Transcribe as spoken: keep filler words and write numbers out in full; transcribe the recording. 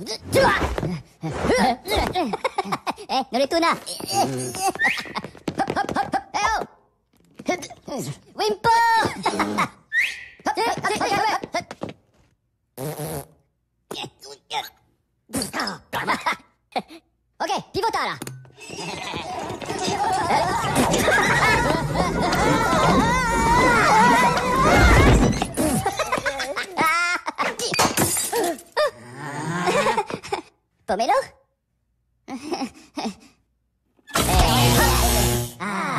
Eh, Norito na. Ayo. Wimpo. Oke, pivotara. Pomelo? Ah.